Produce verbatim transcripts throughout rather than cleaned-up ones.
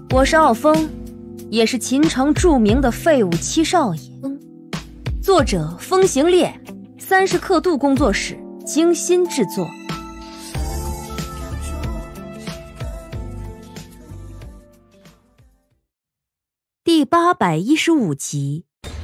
我是傲风，也是秦城著名的废物七少爷。作者风行烈，三十刻度工作室精心制作。第八百一十五集。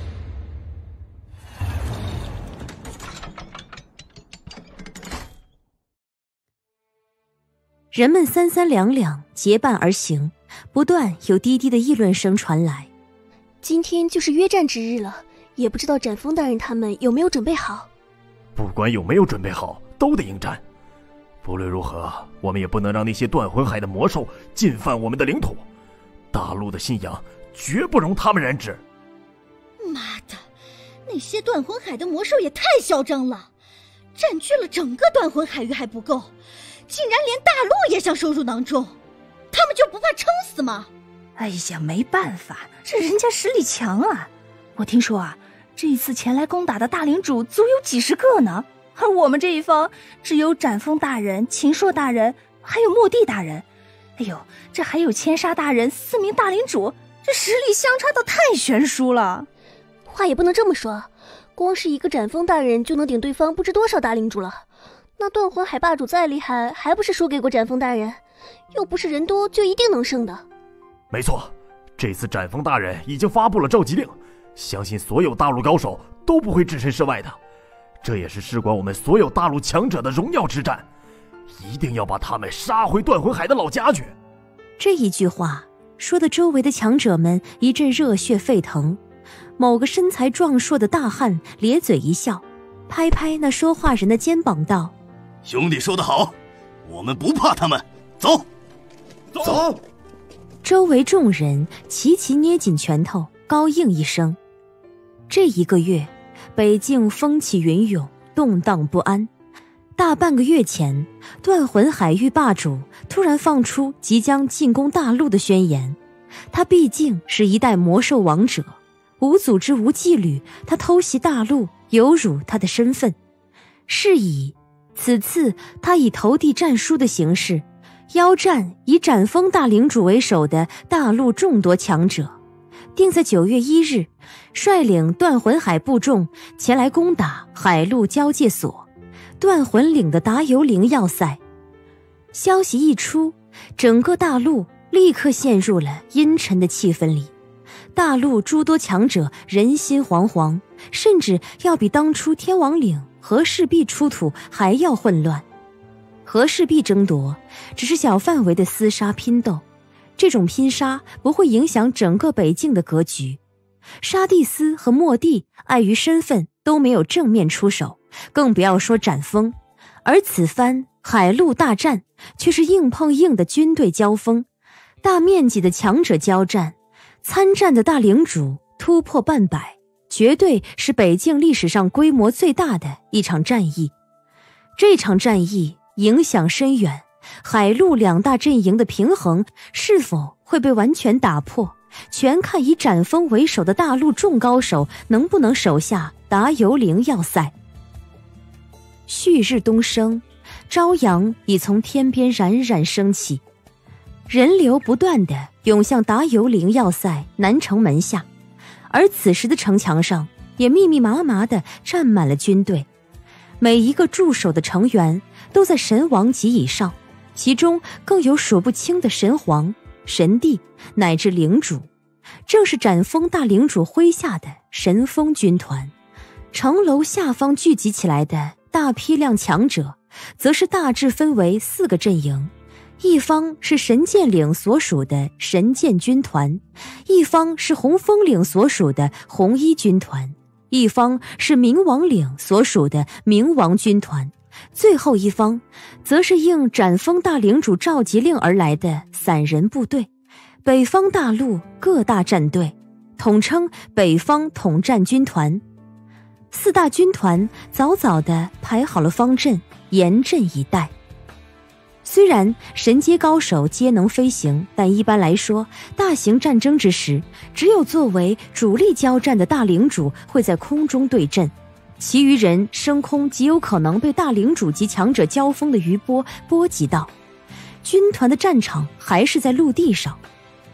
人们三三两两结伴而行，不断有低低的议论声传来。 今天就是约战之日了，也不知道斩锋大人他们有没有准备好。 不管有没有准备好，都得应战。不论如何，我们也不能让那些断魂海的魔兽进犯我们的领土。大陆的信仰绝不容他们染指。 妈的，那些断魂海的魔兽也太嚣张了，占据了整个断魂海域还不够，竟然连大陆也想收入囊中，他们就不怕撑死吗？ 哎呀，没办法，这人家实力强啊！我听说啊，这次前来攻打的大领主足有几十个呢，而我们这一方只有斩锋大人、秦朔大人，还有莫地大人。哎呦，这还有千沙大人四名大领主，这实力相差的太悬殊了。 话也不能这么说，光是一个斩锋大人就能顶对方不知多少大领主了。那断魂海霸主再厉害，还不是输给过斩锋大人？又不是人多就一定能胜的。 没错，这次斩锋大人已经发布了召集令，相信所有大陆高手都不会置身事外的。这也是事关我们所有大陆强者的荣耀之战，一定要把他们杀回断魂海的老家去。 这一句话说的周围的强者们一阵热血沸腾。某个身材壮硕的大汉咧嘴一笑，拍拍那说话人的肩膀道： 兄弟说得好，我们不怕他们，走走。 周围众人齐齐捏紧拳头，高应一声。这一个月，北境风起云涌，动荡不安。大半个月前，断魂海域霸主突然放出即将进攻大陆的宣言。他毕竟是一代魔兽王者，无组织无纪律，他偷袭大陆有辱他的身份。是以此次他以投递战书的形式邀战以斩锋大领主为首的大陆众多强者，定在九月一日率领断魂海部众前来攻打海陆交界所断魂岭的达游灵要塞。消息一出，整个大陆立刻陷入了阴沉的气氛里。大陆诸多强者人心惶惶，甚至要比当初天王岭和氏璧出土还要混乱。和氏璧争夺只是小范围的厮杀拼斗，这种拼杀不会影响整个北境的格局。沙蒂斯和莫地碍于身份都没有正面出手，更不要说斩锋。而此番海陆大战却是硬碰硬的军队交锋，大面积的强者交战，参战的大领主突破半百，绝对是北境历史上规模最大的一场战役。这场战役影响深远，海陆两大阵营的平衡是否会被完全打破，全看以斩锋为首的大陆众高手能不能守下达游灵要塞。旭日东升，朝阳已从天边冉冉升起，人流不断地涌向达游灵要塞南城门下，而此时的城墙上也密密麻麻地站满了军队。每一个驻守的成员都在神王级以上，其中更有数不清的神皇、神帝乃至领主，正是斩锋大领主麾下的神锋军团。城楼下方聚集起来的大批量强者，则是大致分为四个阵营。一方是神剑岭所属的神剑军团，一方是红枫岭所属的红衣军团，一方是冥王岭所属的冥王军团，最后一方则是应斩锋大领主召集令而来的散人部队，北方大陆各大战队，统称北方统战军团。四大军团早早地排好了方阵，严阵以待。虽然神阶高手皆能飞行，但一般来说，大型战争之时，只有作为主力交战的大领主会在空中对阵，其余人升空极有可能被大领主及强者交锋的余波波及到。军团的战场还是在陆地上。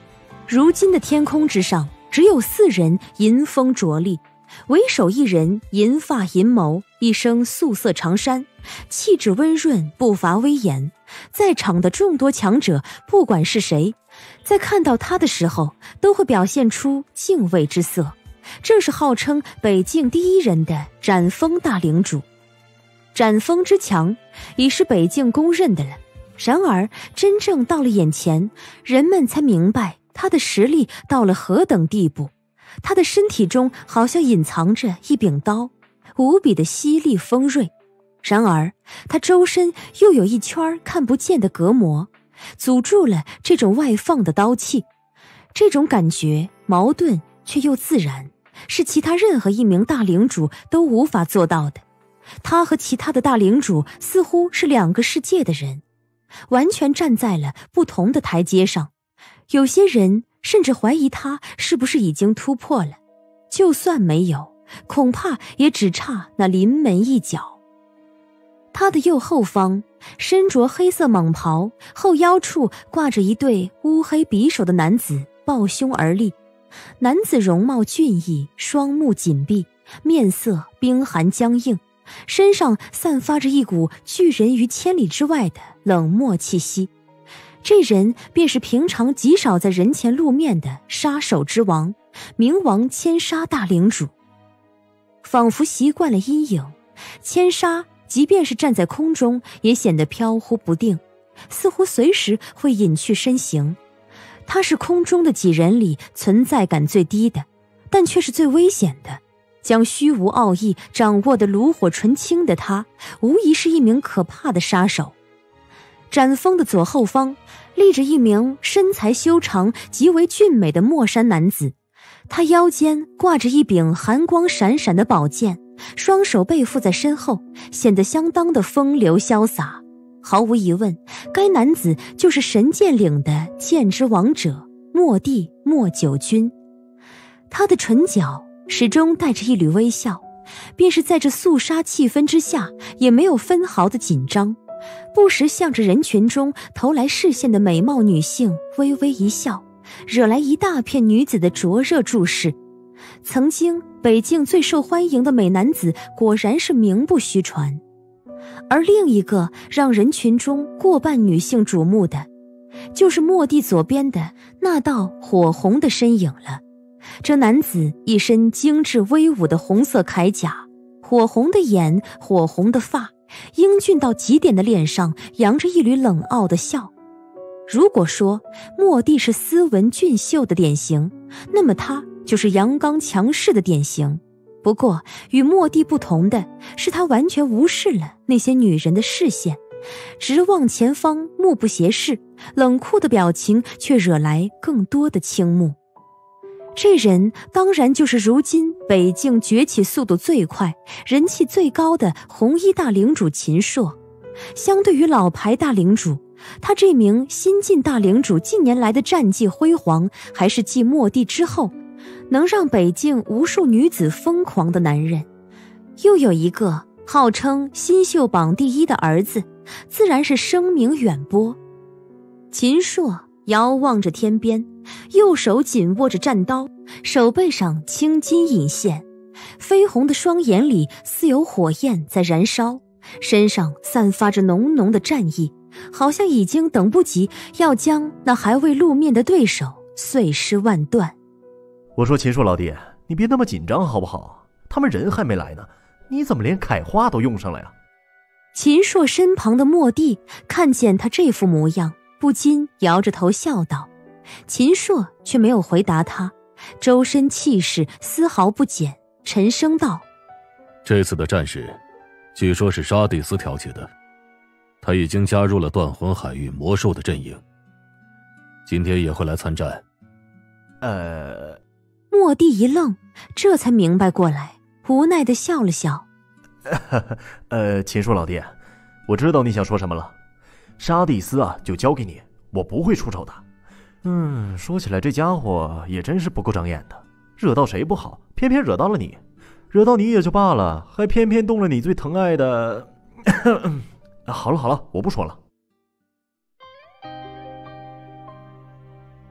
如今的天空之上，只有四人银风着力，为首一人银发银眸，一身素色长衫，气质温润，步伐威严。在场的众多强者，不管是谁，在看到他的时候，都会表现出敬畏之色。正是号称北境第一人的斩风大领主。斩风之强，已是北境公认的了。然而，真正到了眼前，人们才明白他的实力到了何等地步。他的身体中好像隐藏着一柄刀，无比的犀利锋锐。然而，他周身又有一圈看不见的隔膜，阻住了这种外放的刀气。这种感觉矛盾却又自然，是其他任何一名大领主都无法做到的。他和其他的大领主似乎是两个世界的人，完全站在了不同的台阶上。有些人甚至怀疑他是不是已经突破了，就算没有，恐怕也只差那临门一脚。他的右后方，身着黑色蟒袍，后腰处挂着一对乌黑匕首的男子抱胸而立。男子容貌俊逸，双目紧闭，面色冰寒僵硬，身上散发着一股拒人于千里之外的冷漠气息。这人便是平常极少在人前露面的杀手之王，冥王千杀大领主。仿佛习惯了阴影，千杀即便是站在空中也显得飘忽不定，似乎随时会隐去身形。他是空中的几人里存在感最低的，但却是最危险的。将虚无奥义掌握得炉火纯青的他，无疑是一名可怕的杀手。斩风的左后方立着一名身材修长、极为俊美的墨山男子，他腰间挂着一柄寒光闪闪的宝剑，双手背负在身后，显得相当的风流潇洒。毫无疑问，该男子就是神剑岭的剑之王者墨帝墨九君。他的唇角始终带着一缕微笑，便是在这肃杀气氛之下，也没有分毫的紧张，不时向着人群中投来视线的美貌女性微微一笑，惹来一大片女子的灼热注视。曾经北境最受欢迎的美男子，果然是名不虚传。而另一个让人群中过半女性瞩目的，就是墨帝左边的那道火红的身影了。这男子一身精致威武的红色铠甲，火红的眼，火红的发，英俊到极点的脸上扬着一缕冷傲的笑。如果说墨帝是斯文俊秀的典型，那么他就是阳刚强势的典型。不过与墨帝不同的是，他完全无视了那些女人的视线，直望前方，目不斜视，冷酷的表情却惹来更多的倾慕。这人当然就是如今北境崛起速度最快、人气最高的红衣大领主秦朔。相对于老牌大领主，他这名新晋大领主近年来的战绩辉煌，还是继墨帝之后能让北境无数女子疯狂的男人。又有一个号称新秀榜第一的儿子，自然是声名远播。秦朔遥望着天边，右手紧握着战刀，手背上青筋隐现，绯红的双眼里似有火焰在燃烧，身上散发着浓浓的战意，好像已经等不及要将那还未露面的对手碎尸万段。 我说秦朔老弟，你别那么紧张好不好？他们人还没来呢，你怎么连凯花都用上了呀？ 秦朔身旁的墨帝看见他这副模样，不禁摇着头笑道。秦朔却没有回答他，周身气势丝毫不减，沉声道： 这次的战事据说是沙蒂斯挑起的，他已经加入了断魂海域魔兽的阵营，今天也会来参战。 呃墨帝一愣，这才明白过来，无奈地笑了笑。 呃，秦朔老弟，我知道你想说什么了。沙蒂斯啊，就交给你，我不会出丑的。嗯，说起来这家伙也真是不够长眼的，惹到谁不好，偏偏惹到了你。惹到你也就罢了，还偏偏动了你最疼爱的好了好了，我不说了。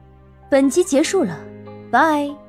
本集结束了，拜。